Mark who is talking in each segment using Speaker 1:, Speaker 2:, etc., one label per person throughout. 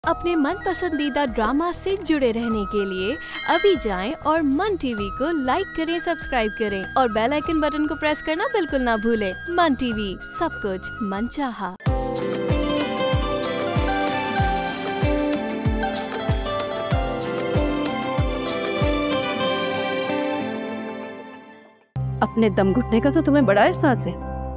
Speaker 1: अपने मन पसंदीदा ड्रामा से जुड़े रहने के लिए अभी जाएं और मन टीवी को लाइक करें, सब्सक्राइब करें और बेल आइकन बटन को प्रेस करना बिल्कुल ना भूलें। मन टीवी, सब कुछ मनचाहा।
Speaker 2: अपने दम घुटने का तो तुम्हें बड़ा एहसास है।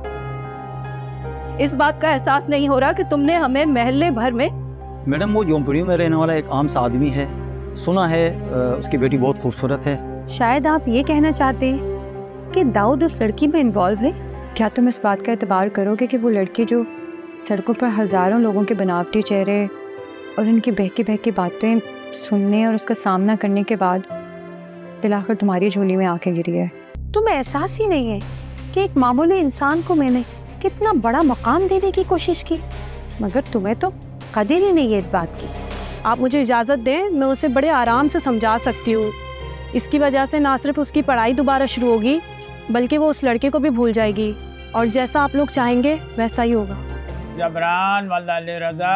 Speaker 2: इस बात का एहसास नहीं हो रहा कि तुमने हमें मोहल्ले भर में।
Speaker 3: मैडम, वो झोंपड़ियों में रहने वाला एक आम सा आदमी है। सुना है उसकी बेटी बहुत खूबसूरत है।
Speaker 4: शायद आप ये कहना चाहते हैं कि दाऊद उस लड़की में इन्वॉल्व है।
Speaker 5: क्या तुम इस बात का एतबार करोगे कि वो लड़की जो सड़कों पर हजारों लोगों के बनावटी चेहरे और उनकी बहकी बातें सुनने और उसका सामना करने के बाद बिलाखिर तुम्हारी झोली में आके गिरी है?
Speaker 4: तुम्हें एहसास ही नहीं है कि एक मामूली इंसान को मैंने कितना बड़ा मकाम देने की कोशिश की, मगर तुम्हें तो कदर ही नहीं है इस बात की।
Speaker 6: आप मुझे इजाज़त दें, मैं उसे बड़े आराम से समझा सकती हूँ। इसकी वजह से ना सिर्फ उसकी पढ़ाई दोबारा शुरू होगी, बल्कि वो उस लड़के को भी भूल जाएगी, और जैसा आप लोग चाहेंगे वैसा ही होगा।
Speaker 7: जबरान वल्द अली रज़ा,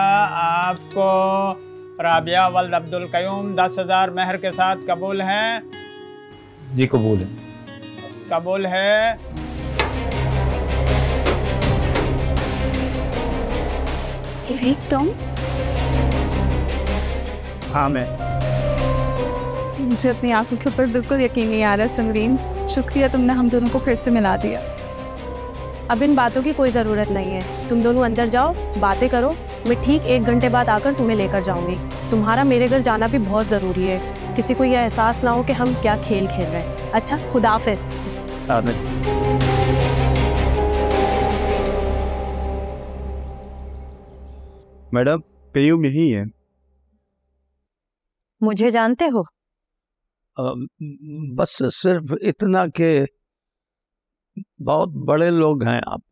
Speaker 7: आपको राबिया वल्द अब्दुल कयूम 10,000 महर के साथ कबूल है?
Speaker 3: जी कबूल है।
Speaker 7: कबूल है।
Speaker 5: तुम?
Speaker 7: हाँ मैं।
Speaker 2: मुझे अपनी आंखों के ऊपर बिल्कुल यकीन नहीं आ रहा समरीन। शुक्रिया, तुमने हम दोनों को फिर से मिला दिया।
Speaker 6: अब इन बातों की कोई ज़रूरत नहीं है। तुम दोनों अंदर जाओ, बातें करो। मैं ठीक 1 घंटे बाद आकर तुम्हें लेकर जाऊंगी। तुम्हारा मेरे घर जाना भी बहुत ज़रूरी है। किसी को यह एहसास ना हो कि हम क्या खेल खेल रहे हैं। अच्छा, खुदाफिज।
Speaker 8: मैडम, पेयूम यही है।
Speaker 4: मुझे जानते हो?
Speaker 9: बस सिर्फ इतना कि बहुत बड़े लोग हैं आप,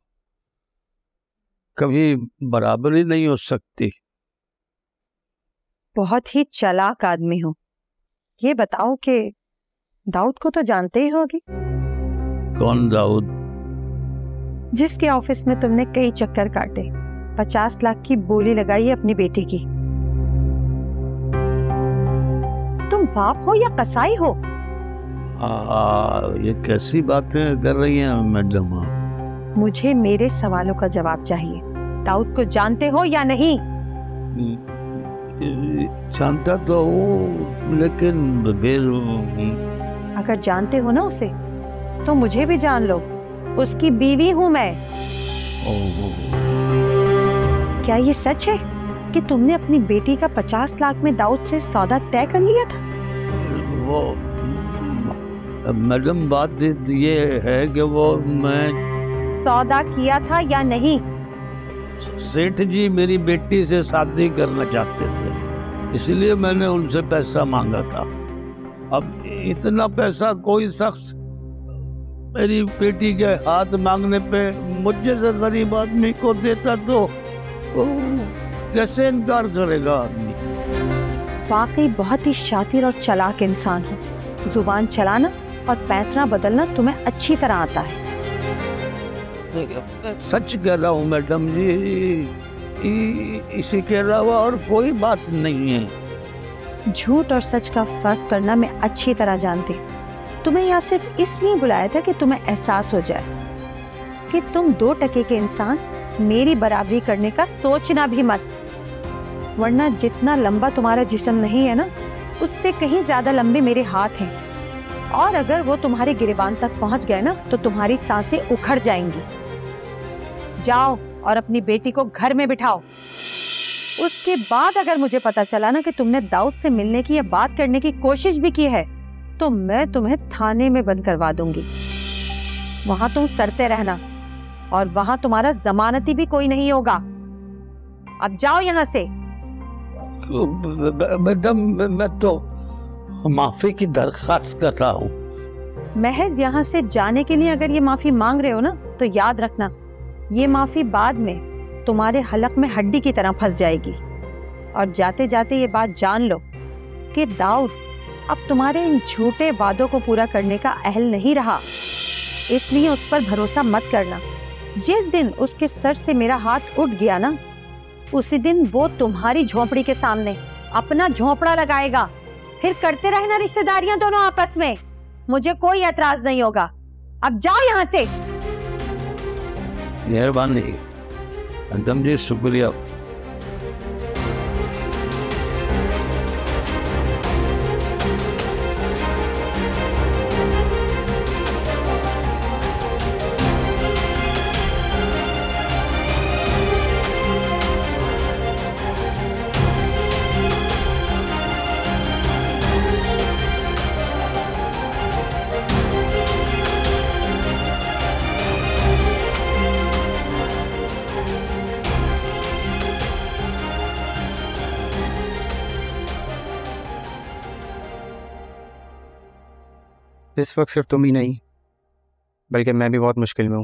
Speaker 9: कभी बराबरी नहीं हो सकती।
Speaker 4: बहुत ही चालाक आदमी हो। ये बताओ कि दाऊद को तो जानते ही होगी।
Speaker 9: कौन दाऊद?
Speaker 4: जिसके ऑफिस में तुमने कई चक्कर काटे, 50 लाख की बोली लगाई है अपनी बेटी की। तुम बाप हो या कसाई हो?
Speaker 9: ये कैसी बातें कर रही हैं मैडम?
Speaker 4: मुझे मेरे सवालों का जवाब चाहिए। दाऊद को जानते हो या नहीं?
Speaker 9: जानता तो हूँ, लेकिन
Speaker 4: अगर जानते हो ना उसे, तो मुझे भी जान लो। उसकी बीवी हूँ मैं। क्या ये सच है कि तुमने अपनी बेटी का 50 लाख में दाऊद से सौदा तय कर लिया था?
Speaker 9: वो मैडम, बात ये है कि वो मैं
Speaker 4: सौदा किया था या नहीं?
Speaker 9: सेठ जी मेरी बेटी से शादी करना चाहते थे, इसलिए मैंने उनसे पैसा मांगा था। अब इतना पैसा कोई शख्स मेरी बेटी के हाथ मांगने पे मुझे से गरीब आदमी को देता तो कैसे इनकार करेगा आदमी?
Speaker 4: वाकई बहुत ही शातिर और चालाक इंसान हो। जुबान चलाना और पैंतरा बदलना तुम्हें अच्छी तरह आता है।
Speaker 9: सच कह रहा हूँ मैडम जी, इसी के अलावा और कोई बात नहीं है।
Speaker 4: झूठ और सच का फर्क करना मैं अच्छी तरह जानती हूँ। तुम्हें यहाँ सिर्फ इसलिए बुलाया था कि तुम्हें एहसास हो जाए कि तुम 2 टके के इंसान मेरी बराबरी करने का सोचना भी मत, वरना जितना लंबा तुम्हारा जिस्म नहीं है ना, उससे कहीं ज्यादा लंबे मेरे हाथ हैं, और अगर वो तुम्हारे गिरेबान तक पहुंच गए ना, तो तुम्हारी सांसें उखड़ जाएंगी। जाओ और अपनी बेटी को घर में बिठाओ। उसके बाद अगर मुझे पता चला ना कि तुमने दाऊद से मिलने की या बात करने की कोशिश भी की है, तो मैं तुम्हें थाने में बंद करवा दूंगी। वहां तुम सड़ते रहना, और वहां तुम्हारा जमानती भी कोई नहीं होगा। अब जाओ यहाँ से।
Speaker 9: मैडम, मैं तो माफी की दरखास्त कर रहा हूँ।
Speaker 4: महज यहाँ से जाने के लिए अगर ये माफी मांग रहे हो ना, तो याद रखना, ये माफी बाद में तुम्हारे हलक में हड्डी की तरह फंस जाएगी। और जाते जाते ये बात जान लो कि दाऊद अब तुम्हारे इन झूठे वादों को पूरा करने का अहल नहीं रहा, इसलिए उस पर भरोसा मत करना। जिस दिन उसके सर से मेरा हाथ उठ गया ना, उसी दिन वो तुम्हारी झोपड़ी के सामने अपना झोपड़ा लगाएगा। फिर करते रहना रिश्तेदारियां दोनों आपस में, मुझे कोई एतराज नहीं होगा। अब जाओ यहाँ से।
Speaker 9: मेहरबानी अंतम जी, शुक्रिया।
Speaker 10: इस वक्त सिर्फ तुम ही नहीं बल्कि मैं भी बहुत मुश्किल में हूँ।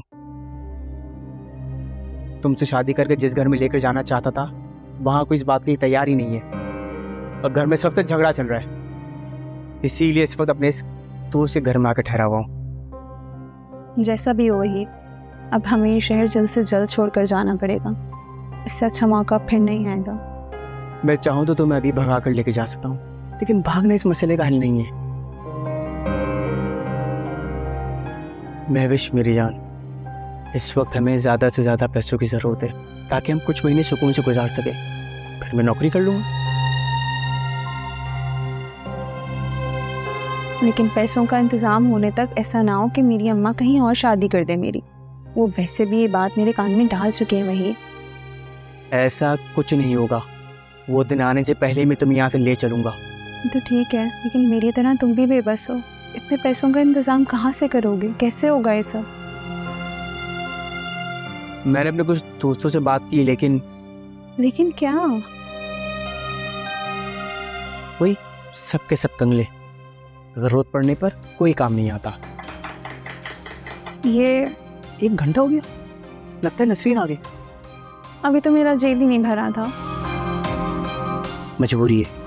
Speaker 10: तुमसे शादी करके जिस घर में लेकर जाना चाहता था वहाँ कोई इस बात के लिए तैयार ही नहीं है और घर में सबसे झगड़ा चल रहा है। इसीलिए इस वक्त अपने इस दोस्त के घर में आकर ठहरा हुआ हूँ।
Speaker 2: जैसा भी हो ही, अब हमें ये शहर जल्द से जल्द छोड़कर जाना पड़ेगा। इससे अच्छा मौका फिर नहीं आएगा।
Speaker 10: मैं चाहूँ तो मैं अभी भगा कर लेके जा सकता हूँ, लेकिन भागना इस मसले का हल नहीं है। महविश मेरी जान, इस वक्त हमें ज़्यादा से ज़्यादा पैसों की ज़रूरत है ताकि हम कुछ महीने सुकून से गुजार सकें। फिर मैं नौकरी कर लूँगा।
Speaker 2: लेकिन पैसों का इंतज़ाम होने तक ऐसा ना हो कि मेरी अम्मा कहीं और शादी कर दे मेरी। वो वैसे भी ये बात मेरे कान में डाल चुके हैं। वही
Speaker 10: ऐसा कुछ नहीं होगा। वो दिन आने से पहले मैं तुम्हें यहाँ से ले चलूँगा।
Speaker 2: तो ठीक है, लेकिन मेरी तरह तुम भी बेबस हो। इतने पैसों का इंतजाम कहाँ से करोगे? कैसे होगा ये सब?
Speaker 10: मैंने अपने कुछ दोस्तों से बात की, लेकिन
Speaker 2: क्या?
Speaker 10: वही सबके सब कंगले, जरूरत पड़ने पर कोई काम नहीं आता।
Speaker 2: ये
Speaker 10: 1 घंटा हो गया, लगता है नसरीन आ गई।
Speaker 2: अभी तो मेरा जेब ही नहीं भरा था।
Speaker 10: मजबूरी है।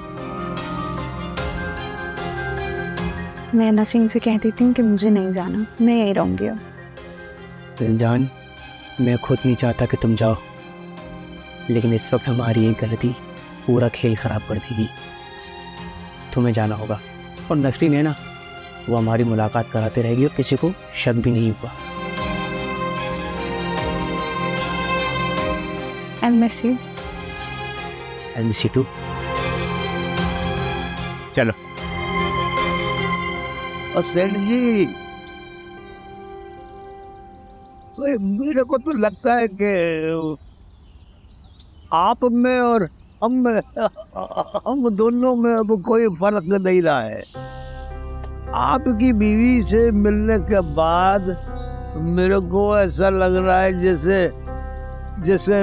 Speaker 2: मैं नसरीन से कह देती हूँ कि मुझे नहीं जाना, मैं यहीं रहूँगी अब।
Speaker 10: दिलजान, मैं खुद नहीं चाहता कि तुम जाओ, लेकिन इस वक्त हमारी एक गलती पूरा खेल खराब कर देगी। तुम्हें जाना होगा और नसरीन है ना, वो हमारी मुलाकात कराते रहेगी और किसी को शक भी नहीं होगा।
Speaker 2: I miss you.
Speaker 10: I miss you too. चलो।
Speaker 9: और सेठ जी, मेरे को तो लगता है कि आप में और हम दोनों में अब कोई फर्क नहीं रहा है। आपकी बीवी से मिलने के बाद मेरे को ऐसा लग रहा है जैसे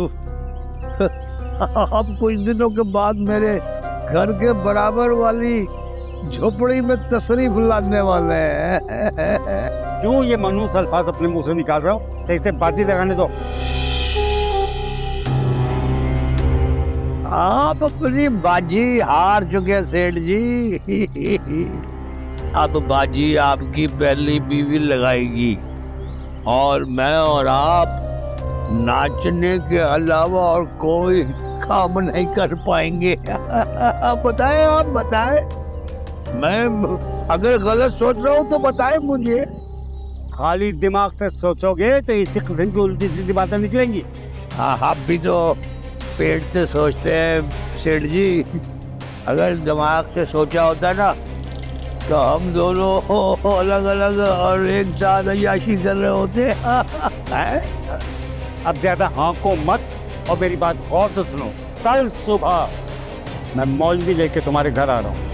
Speaker 9: आप कुछ दिनों के बाद मेरे घर के बराबर वाली झोपड़ी में तशरीफ लाने वाले हैं।
Speaker 7: क्यों ये मनहूस अल्फाज अपने मुंह से निकाल रहे हो? सही से बाजी लगाने दो।
Speaker 9: आप अपनी बाजी हार चुके सेठ जी। अब बाजी आपकी पहली बीवी लगाएगी और मैं और आप नाचने के अलावा और कोई काम नहीं कर पाएंगे। बताएं, आप बताएं। मैं अगर गलत सोच रहा हूँ तो बताएं मुझे।
Speaker 7: खाली दिमाग से सोचोगे तो इसी किस्म की उल्टी सीधी बातें निकलेंगी।
Speaker 9: हाँ, आप भी तो पेट से सोचते हैं सेठ जी। अगर दिमाग से सोचा होता ना तो हम दोनों अलग अलग और एक साथ अय्याशी कर रहे होते।
Speaker 7: अब ज्यादा हाँको मत और मेरी बात गौर से सुनो। कल सुबह मैं मौलवी लेके तुम्हारे घर आ रहा हूँ।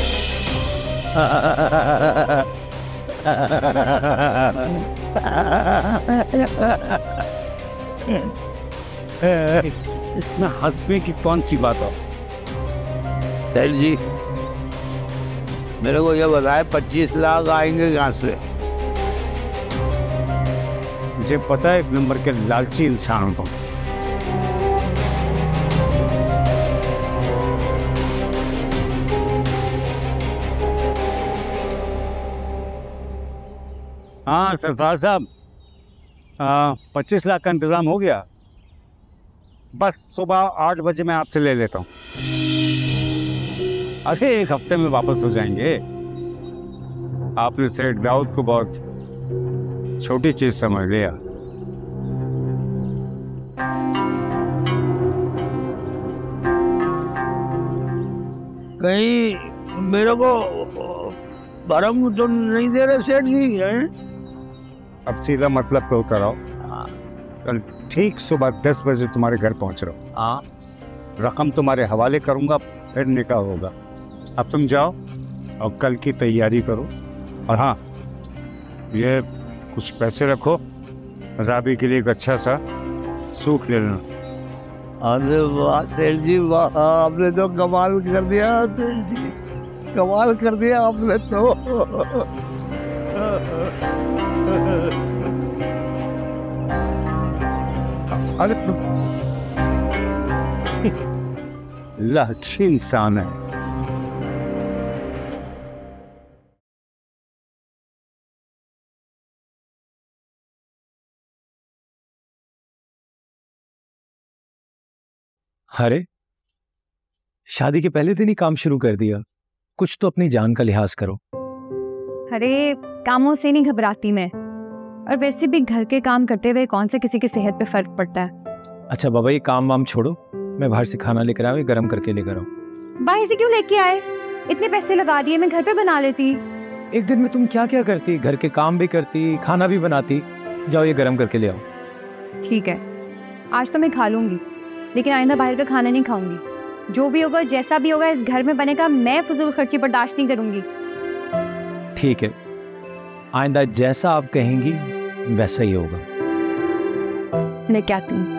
Speaker 7: इसमें हंसने की कौन सी बात हो?
Speaker 9: सेठ जी, मेरे को ये बताए 25 लाख आएंगे कहाँ से?
Speaker 7: मुझे पता है, एक नंबर के लालची इंसान हो तुम। हाँ सरफराज साहब, 25 लाख का इंतजाम हो गया। बस सुबह 8 बजे मैं आपसे ले लेता हूँ। अरे 1 हफ्ते में वापस हो जाएंगे। आपने सेठ दाऊद को बहुत छोटी चीज समझ लिया।
Speaker 9: कहीं मेरे को भरम तो नहीं दे रहे सेठ जी हैं?
Speaker 7: अब सीधा मतलब तो कराओ। कल ठीक सुबह 10 बजे तुम्हारे घर पहुंच रहा हूँ।
Speaker 9: हाँ,
Speaker 7: रकम तुम्हारे हवाले करूंगा, फिर निकाह होगा। अब तुम जाओ और कल की तैयारी करो। और हाँ, ये कुछ पैसे रखो, राबी के लिए एक अच्छा सा सूख ले लेना।
Speaker 9: अरे वाह सेठ जी वाह, आपने तो कमाल कर दिया सेठ जी, कमाल कर दिया आपने तो।
Speaker 7: अरे अल्लाह अच्छी इंसान है।
Speaker 3: अरे शादी के पहले दिन ही काम शुरू कर दिया। कुछ तो अपनी जान का लिहाज करो।
Speaker 5: अरे कामों से नहीं घबराती मैं, और वैसे भी घर के काम करते हुए कौन से किसी की सेहत पे फर्क पड़ता है।
Speaker 3: अच्छा बाबा, ये काम वाम छोड़ो, मैं बाहर से खाना लेकर आऊँ, गरम करके लेकर आऊँ।
Speaker 5: बाहर से क्यों लेके आए? इतने पैसे लगा दिए, मैं घर पे बना लेती।
Speaker 3: एक दिन में तुम क्या क्या करती, घर के काम भी करती, खाना भी बनाती। जाओ ये गरम करके ले आओ।
Speaker 5: ठीक है, आज तो मैं खा लूंगी, लेकिन आइंदा बाहर का खाना नहीं खाऊंगी। जो भी होगा, जैसा भी होगा, इस घर में बनेगा। मैं फजूल खर्ची बर्दाश्त नहीं करूंगी।
Speaker 3: ठीक है, आइंदा जैसा आप कहेंगी वैसा ही होगा।
Speaker 5: मैं क्या कहूँ?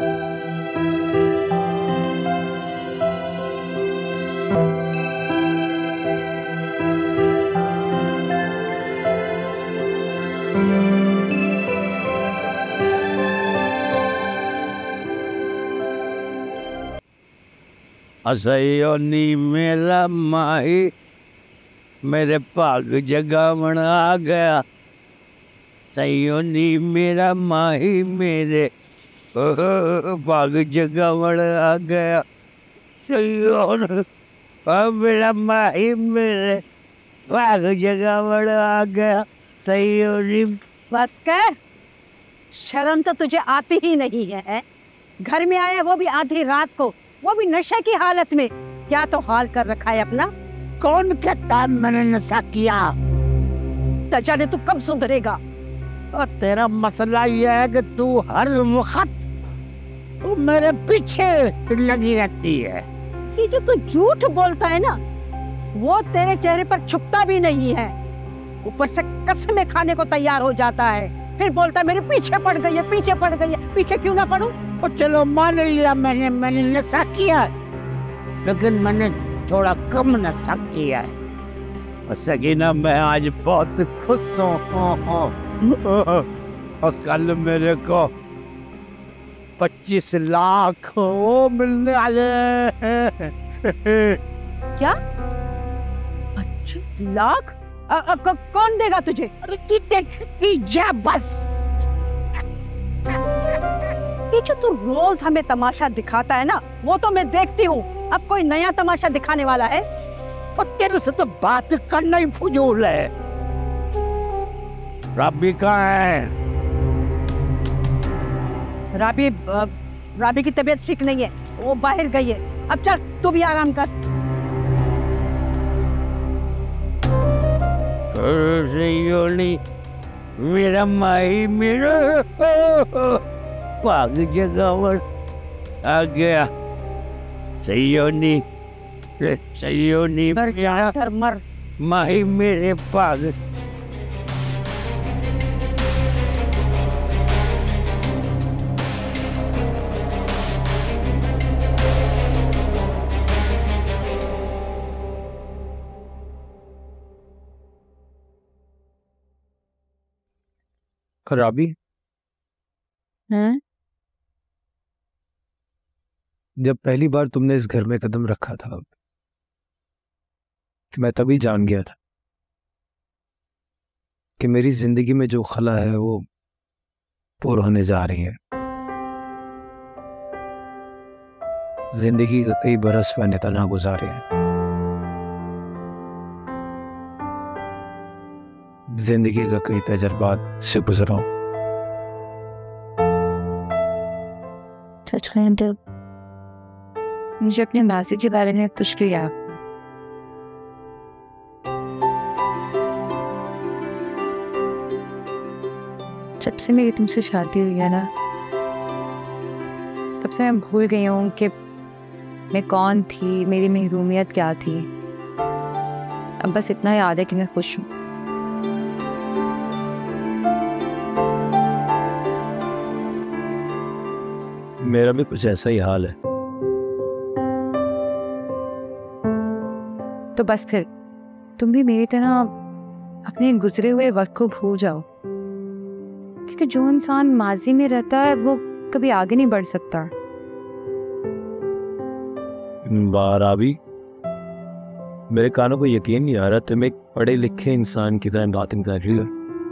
Speaker 9: असयोनी मेरा माही मेरे भाग जगावण आ गया। सयोनी मेरा माही मेरे भाग जगावण आ गया। सयोन मेरा माही मेरे भाग जगावण आ गया। सयोनी।
Speaker 4: बस कर, शर्म तो तुझे आती ही नहीं है। घर में आया वो भी आधी रात को, वो भी नशे की हालत में। क्या तो हाल कर रखा है अपना।
Speaker 9: कौन कहता मैंने नशा किया?
Speaker 4: न जाने तू कब सुधरेगा।
Speaker 9: और तेरा मसला यह है कि तू हर वक्त तू मेरे पीछे लगी रहती है।
Speaker 4: ये जो तू झूठ बोलता है ना, वो तेरे चेहरे पर छुपता भी नहीं है। ऊपर से कसमें खाने को तैयार हो जाता है, फिर बोलता है मेरे पीछे पड़ गई है, पीछे पड़ गई है। पीछे क्यों ना पड़ूं?
Speaker 9: और चलो मान लिया मैंने नशा किया, लेकिन मैंने थोड़ा कम नशा किया है। और सकीना, मैं आज बहुत खुश हूँ। और कल मेरे को 25 लाख वो मिलने वाले हैं।
Speaker 4: क्या 25 लाख? कौन देगा तुझे?
Speaker 9: अरे तू देखती जा बस।
Speaker 4: ये जो तू रोज हमें तमाशा दिखाता है ना, वो तो मैं देखती हूँ। अब कोई नया तमाशा दिखाने वाला है?
Speaker 9: और तेरे से तो बात करना ही फजूल है। राबी कहाँ है?
Speaker 4: राबी की तबीयत ठीक नहीं है, वो बाहर गई है। अब चल तू भी आराम कर।
Speaker 9: मेरा माही मेरा भाग जगावण आ गया। सयोनी
Speaker 4: मर
Speaker 9: माही मेरे भाग।
Speaker 3: राबी, जब पहली बार तुमने इस घर में कदम रखा था, मैं तभी जान गया था कि मेरी जिंदगी में जो खला है वो पूरा होने जा रही है। जिंदगी के कई बरस मैंने तन्हा गुजारे हैं। जिंदगी के कई तजर्बात से गुजरा हूं।
Speaker 5: मुझे अपने मासी के बारे में कुछ भी याद। जब से मेरी तुमसे शादी हुई है ना, तब से मैं भूल गई हूँ कि मैं कौन थी, मेरी महरूमियत क्या थी। अब बस इतना याद है कि मैं खुश हूँ।
Speaker 3: मेरा भी कुछ ऐसा ही हाल है।
Speaker 5: तो बस फिर तुम भी मेरी तरह अपने गुजरे हुए वक्त को भूल जाओ, क्योंकि जो इंसान माजी में रहता है वो कभी आगे नहीं बढ़ सकता।
Speaker 3: राबी, मेरे कानों को यकीन नहीं आ रहा तुम एक पढ़े लिखे इंसान की तरह बातें कर रही हो।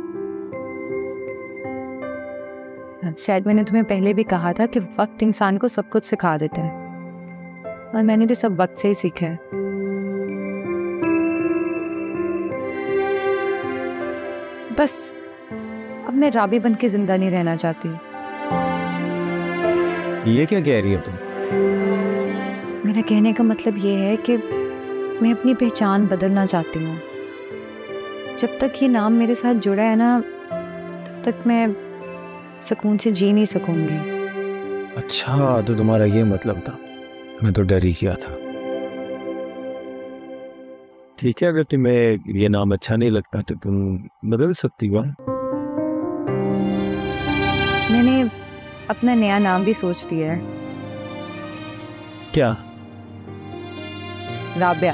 Speaker 5: शायद मैंने तुम्हें पहले भी कहा था कि वक्त इंसान को सब कुछ सिखा देता है, और मैंने भी सब वक्त से ही सीखा है। बस अब मैं राबी बन के जिंदा नहीं रहना चाहती।
Speaker 3: ये क्या कह रही हो तुम?
Speaker 5: मेरा कहने का मतलब ये है कि मैं अपनी पहचान बदलना चाहती हूँ। जब तक ये नाम मेरे साथ जुड़ा है ना, तब तक मैं सुकून से जी नहीं सकूंगी।
Speaker 3: अच्छा, तो तुम्हारा ये मतलब था। मैं तो डर ही गया था। ठीक है, अगर तुम्हें ये नाम अच्छा नहीं लगता तो तुम बदल सकती हो।
Speaker 5: मैंने अपना नया नाम भी सोच लिया है।
Speaker 3: क्या?
Speaker 5: राबिया।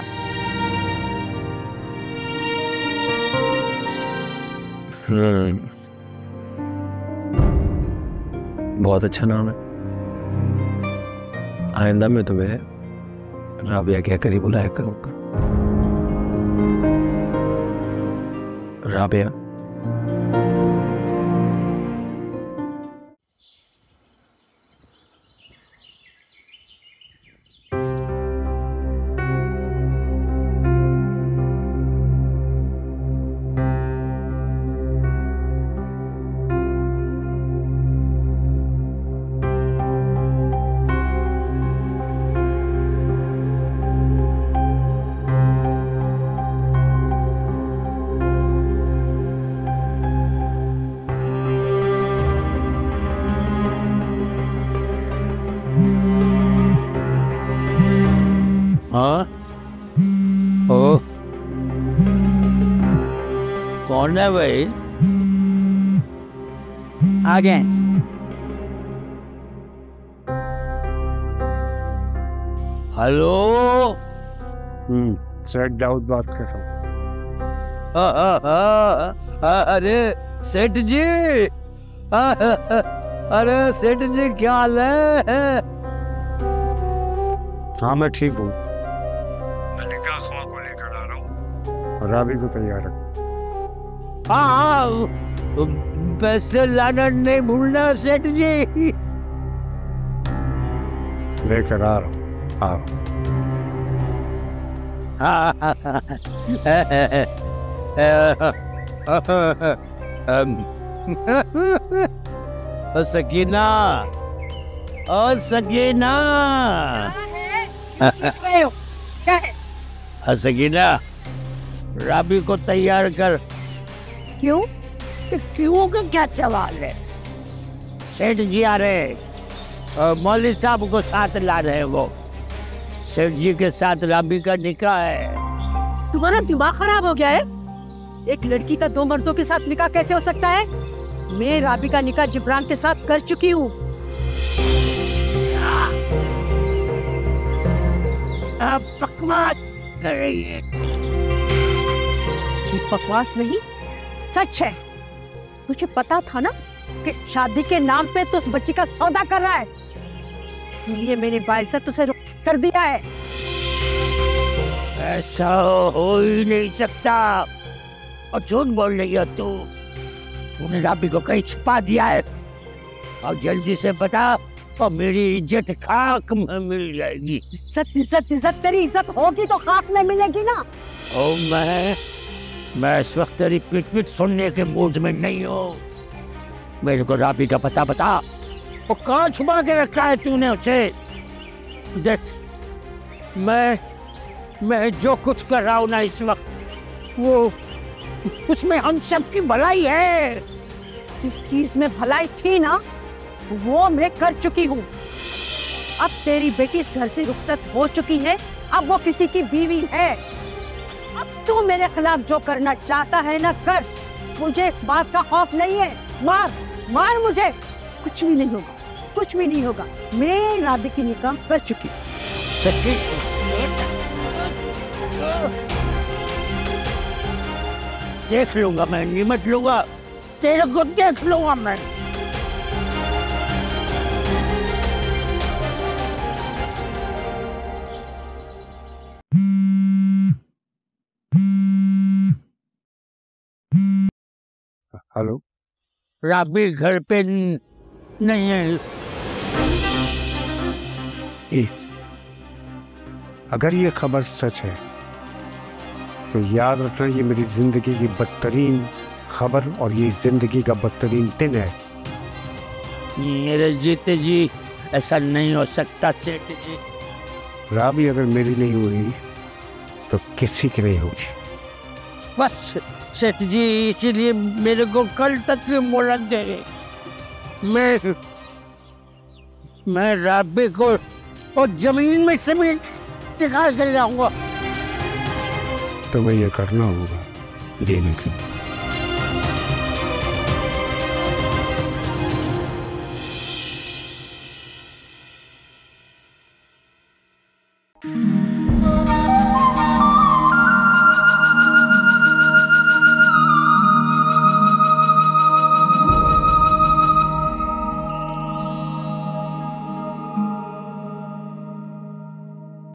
Speaker 3: बहुत अच्छा नाम है। आइंदा में तुम्हें राबिया कहकर ही बुलाया करूंगा। राबिया।
Speaker 9: हाँ? ओ, कौन है भाई?
Speaker 10: आ गए।
Speaker 9: हेलो।
Speaker 7: सेठ दाऊद बात कर रहा हूँ।
Speaker 9: अरे सेठ जी, अरे सेठ जी क्या हाल है?
Speaker 7: हाँ मैं ठीक हूँ। मैं निकाह ख्वाह को लेकर आ रहा हूँ और राबी को तैयार रख।
Speaker 9: हाँ, पैसे लाना नहीं भूलना सेठ जी।
Speaker 7: लेकर आ रहा हूँ, आ रहा हूँ।
Speaker 9: सकीना, ओ सकीना, सकीना, राबी को तैयार कर।
Speaker 4: क्यों?
Speaker 9: क्यों का क्या सवाल है? सेठ जी आ रहे, मौलवी साहब को साथ ला रहे हैं। वो सेठ जी के साथ राबी का निकाह है।
Speaker 6: तुम्हारा दिमाग खराब हो गया है? एक लड़की का दो मर्दों के साथ निकाह कैसे हो सकता है? मैं राबी का निकाह जिब्रान के साथ कर चुकी हूँ।
Speaker 9: आप बकवास कर रही है।
Speaker 6: ये बकवास नहीं, सच है। मुझे पता था ना कि शादी के नाम पे तो उस बच्ची का सौदा कर रहा है, इसलिए मैंने बाइज्जत उसे कर दिया है।
Speaker 9: ऐसा हो ही नहीं सकता। और झूठ बोल रही है तूने राबी को कहीं छुपा दिया है। और जल्दी से बता और मेरी इज्जत खाक में मिल जाएगी।
Speaker 4: इज्जत तेरी इज्जत होगी तो खाक में मिलेगी ना।
Speaker 9: और मैं इस वक्त तेरी पिट सुनने के मूड में नहीं हूँ। मेरे को राबी का पता बता, वो कहाँ छुपा के रखा है तूने उसे? देख, मैं जो कुछ कर रहा हूँ ना इस वक्त, वो उसमें हम सब की भलाई है।
Speaker 4: जिस चीज में भलाई थी ना वो मैं कर चुकी हूँ। अब तेरी बेटी इस घर से रुखसत हो चुकी है, अब वो किसी की बीवी है। अब तू मेरे खिलाफ जो करना चाहता है ना कर, मुझे इस बात का खौफ नहीं है। मार मुझे, कुछ भी नहीं होगा, कुछ भी नहीं होगा। मैं राबी की निकाह कर चुकी हूँ।
Speaker 9: देख लूंगा मैं, निमट लूंगा, तेरे को देख लूंगा मैं।
Speaker 7: हेलो,
Speaker 9: राबी घर पे नहीं है।
Speaker 7: अगर ये खबर सच है तो याद रखना, ये मेरी जिंदगी की बदतरीन खबर और ये जिंदगी का बदतरीन दिन है।
Speaker 9: मेरे जीते जी ऐसा नहीं हो सकता सेठ जी।
Speaker 7: राबी अगर मेरी नहीं हुई तो किसी की नहीं होगी।
Speaker 9: बस सेठ जी, इसीलिए मेरे को कल तक की मोहलत दे। मैं राबी को और जमीन में से भी निकाल कर जाऊंगा।
Speaker 7: तुम्हें ये करना होगा, देने के लिए।